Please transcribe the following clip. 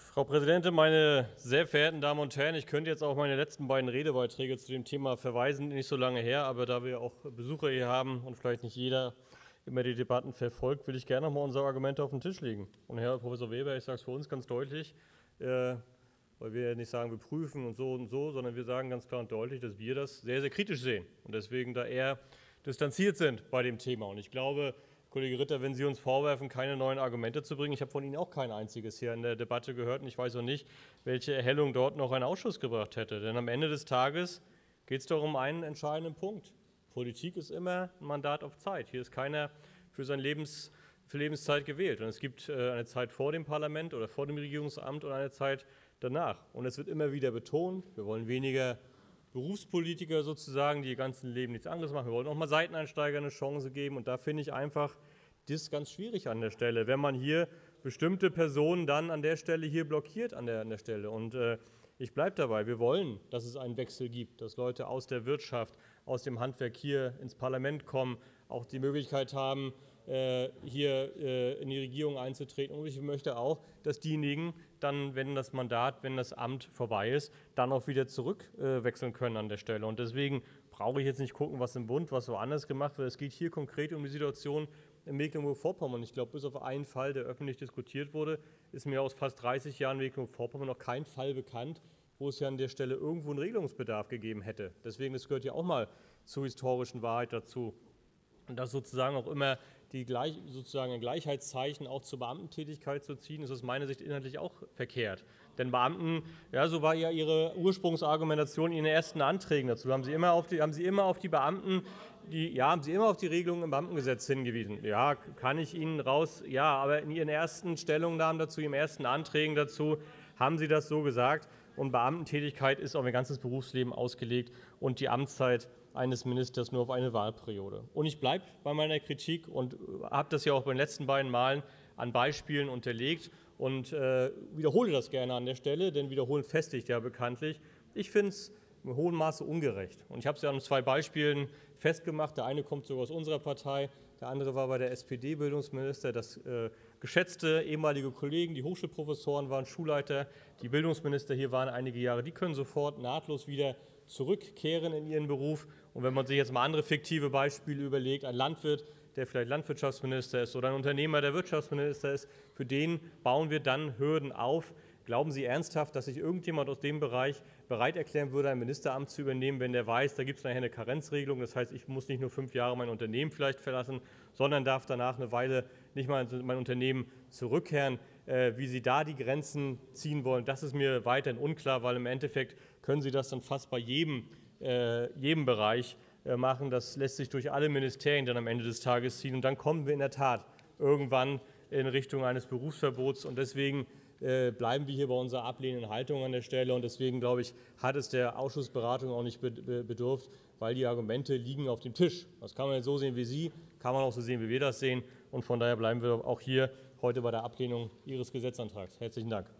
Frau Präsidentin, meine sehr verehrten Damen und Herren! Ich könnte jetzt auf meine letzten beiden Redebeiträge zu dem Thema verweisen, nicht so lange her, aber da wir auch Besucher hier haben und vielleicht nicht jeder immer die Debatten verfolgt, will ich gerne noch mal unsere Argumente auf den Tisch legen. Und Herr Professor Weber, ich sage es für uns ganz deutlich, weil wir nicht sagen, wir prüfen und so, sondern wir sagen ganz klar und deutlich, dass wir das sehr, sehr kritisch sehen und deswegen da eher distanziert sind bei dem Thema. Und ich glaube, Kollege Ritter, wenn Sie uns vorwerfen, keine neuen Argumente zu bringen, ich habe von Ihnen auch kein einziges hier in der Debatte gehört und ich weiß auch nicht, welche Erhellung dort noch ein Ausschuss gebracht hätte. Denn am Ende des Tages geht es doch um einen entscheidenden Punkt. Politik ist immer ein Mandat auf Zeit. Hier ist keiner für Lebenszeit gewählt. Und es gibt eine Zeit vor dem Parlament oder vor dem Regierungsamt und eine Zeit danach. Und es wird immer wieder betont, wir wollen weniger Berufspolitiker sozusagen, die ihr ganzes Leben nichts anderes machen. Wir wollen auch mal Seiteneinsteigern eine Chance geben. Und da finde ich einfach, das ist ganz schwierig an der Stelle, wenn man hier bestimmte Personen dann an der Stelle hier blockiert an der Stelle. Und ich bleibe dabei, wir wollen, dass es einen Wechsel gibt, dass Leute aus der Wirtschaft, aus dem Handwerk hier ins Parlament kommen, auch die Möglichkeit haben, hier in die Regierung einzutreten. Und ich möchte auch, dass diejenigen dann, wenn das Mandat, wenn das Amt vorbei ist, dann auch wieder zurückwechseln können an der Stelle. Und deswegen brauche ich jetzt nicht gucken, was im Bund, was woanders gemacht wird. Es geht hier konkret um die Situation in Mecklenburg-Vorpommern. Ich glaube, bis auf einen Fall, der öffentlich diskutiert wurde, ist mir aus fast 30 Jahren Mecklenburg-Vorpommern noch kein Fall bekannt, wo es ja an der Stelle irgendwo einen Regelungsbedarf gegeben hätte. Deswegen, das gehört ja auch mal zur historischen Wahrheit dazu. Und das sozusagen auch immer sozusagen ein Gleichheitszeichen auch zur Beamtentätigkeit zu ziehen, ist aus meiner Sicht inhaltlich auch verkehrt. Denn Beamten, ja, so war ja Ihre Ursprungsargumentation in Ihren ersten Anträgen dazu, haben Sie immer auf die Beamten, haben Sie immer auf die Regelungen im Beamtengesetz hingewiesen. Ja, kann ich Ihnen raus, ja, aber in Ihren ersten Stellungnahmen dazu, Ihren ersten Anträgen dazu, haben Sie das so gesagt. Und Beamtentätigkeit ist auf ein ganzes Berufsleben ausgelegt und die Amtszeit eines Ministers nur auf eine Wahlperiode. Und ich bleibe bei meiner Kritik und habe das ja auch bei den letzten beiden Malen an Beispielen unterlegt und wiederhole das gerne an der Stelle, denn wiederholen festigt ja bekanntlich. Ich finde es in hohem Maße ungerecht. Und ich habe es ja an 2 Beispielen festgemacht. Der eine kommt sogar aus unserer Partei, der andere war bei der SPD-Bildungsminister. Das geschätzte ehemalige Kollegen, die Hochschulprofessoren waren Schulleiter, die Bildungsminister hier waren einige Jahre, die können sofort nahtlos wieder zurückkehren in ihren Beruf. Und wenn man sich jetzt mal andere fiktive Beispiele überlegt, ein Landwirt, der vielleicht Landwirtschaftsminister ist oder ein Unternehmer, der Wirtschaftsminister ist, für den bauen wir dann Hürden auf. Glauben Sie ernsthaft, dass sich irgendjemand aus dem Bereich bereit erklären würde, ein Ministeramt zu übernehmen, wenn der weiß, da gibt es nachher eine Karenzregelung? Das heißt, ich muss nicht nur 5 Jahre mein Unternehmen vielleicht verlassen, sondern darf danach eine Weile nicht mal in mein Unternehmen zurückkehren. Wie Sie da die Grenzen ziehen wollen, das ist mir weiterhin unklar, weil im Endeffekt können Sie das dann fast bei jedem Bereich machen. Das lässt sich durch alle Ministerien dann am Ende des Tages ziehen. Und dann kommen wir in der Tat irgendwann in Richtung eines Berufsverbots. Und deswegen bleiben wir hier bei unserer ablehnenden Haltung an der Stelle. Und deswegen, glaube ich, hat es der Ausschussberatung auch nicht bedurft, weil die Argumente liegen auf dem Tisch. Das kann man jetzt so sehen wie Sie, kann man auch so sehen, wie wir das sehen. Und von daher bleiben wir auch hier heute bei der Ablehnung Ihres Gesetzantrags. Herzlichen Dank.